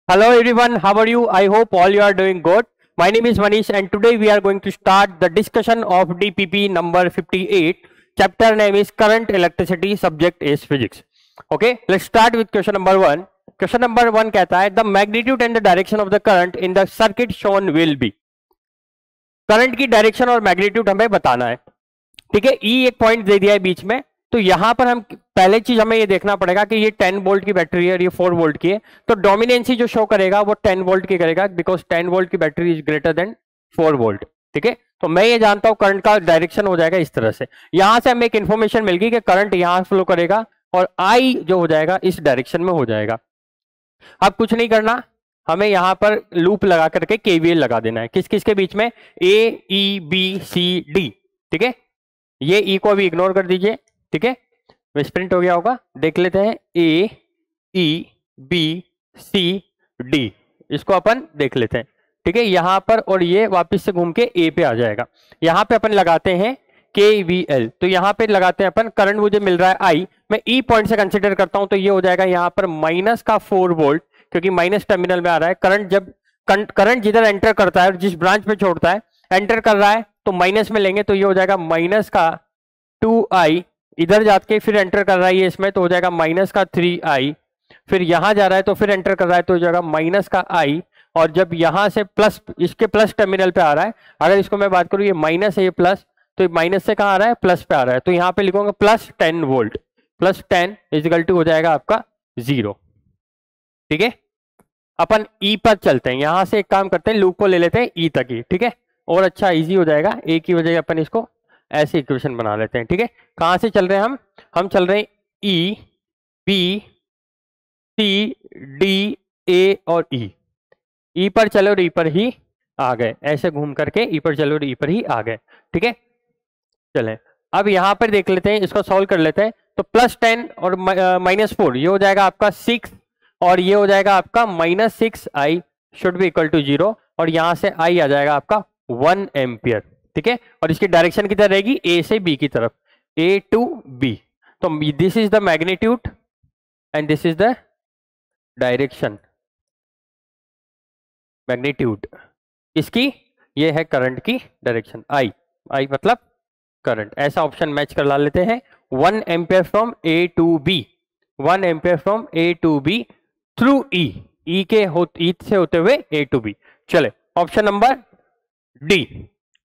Hello everyone, how are you? I hope all you are doing good. My name is Manish and today we are going to start the discussion of DPP number 58. Chapter name is Current Electricity, subject is Physics. Okay, let's start with question number 1. Question number 1 कहता है the magnitude and the direction of the current in the circuit shown will be. Current की direction और magnitude हमें बताना है. ठीक है, ई एक पॉइंट दे दिया है बीच में. तो यहां पर हम पहले चीज हमें ये देखना पड़ेगा कि ये 10 वोल्ट की बैटरी है और ये 4 वोल्ट की है. तो डोमिनेंसी जो शो करेगा वो 10 वोल्ट की करेगा बिकॉज 10 वोल्ट की battery is greater than 4 volt. ठीक है, तो मैं ये जानता हूं करंट का डायरेक्शन हो जाएगा इस तरह से. यहां से हमें एक इन्फॉर्मेशन मिल गई कि करंट यहां फ्लो करेगा और आई जो हो जाएगा इस डायरेक्शन में हो जाएगा. अब कुछ नहीं करना, हमें यहां पर लूप लगा करके केवीएल लगा देना है. किस किस के बीच में? A E B C D. ठीक है, ये ई को अभी इग्नोर कर दीजिए. ठीक है, मिसप्रिंट हो गया होगा. देख लेते हैं ए ई बी सी डी, इसको अपन देख लेते हैं. ठीक है, यहां पर और ये वापस से घूम के ए पे आ जाएगा. यहां पे अपन लगाते हैं KVL. तो यहां पे लगाते हैं अपन. करंट मुझे मिल रहा है आई, मैं ई पॉइंट से कंसिडर करता हूं तो ये हो जाएगा यहां पर माइनस का 4 वोल्ट क्योंकि माइनस टर्मिनल में आ रहा है. करंट जब करंट जिधर एंटर करता है और जिस ब्रांच में छोड़ता है एंटर कर रहा है तो माइनस में लेंगे तो ये हो जाएगा माइनस का 2i. इधर जाके फिर एंटर कर रहा है ये इसमें तो हो जाएगा माइनस का 3i. फिर यहां जा रहा है तो फिर एंटर कर रहा है तो हो जाएगा माइनस का i. और जब यहां से प्लस इसके प्लस टर्मिनल पे आ रहा है, अगर इसको मैं बात करूं ये माइनस है ये प्लस, तो माइनस से कहां आ रहा है? प्लस पे आ रहा है. तो यहां पे लिखूंगा plus 10 volt. Plus 10 is equal to हो जाएगा आपका 0. ठीक है, अपन ई पर चलते हैं. यहां से एक काम करते हैं, लूप को ले लेते हैं ई तक ही. ठीक है, और अच्छा इजी हो जाएगा. ए की वजह अपन इसको ऐसे इक्वेशन बना लेते हैं. ठीक है, कहां से चल रहे हैं हम चल रहे हैं ई बी सी डी ए और ई. ई पर चले और ई पर ही आ गए. ऐसे घूम करके ई पर चले और ई पर ही आ गए. ठीक है, चले अब यहां पर देख लेते हैं, इसको सॉल्व कर लेते हैं. तो प्लस 10 और माइनस 4 ये हो जाएगा आपका 6 और ये हो जाएगा आपका minus 6i should be equal to 0 और यहां से i आ जाएगा आपका 1 एम्पियर. ठीक है, और इसकी डायरेक्शन किधर रहेगी? ए से बी की तरफ, ए टू बी. तो this is the magnitude and this is the direction. Magnitude इसकी, ये है करंट की डायरेक्शन. आई मतलब करंट. ऐसा ऑप्शन मैच कर ला लेते हैं. 1 ampere from A to B, 1 ampere from A to B through E, E से होते हुए ए टू बी. चले ऑप्शन नंबर डी.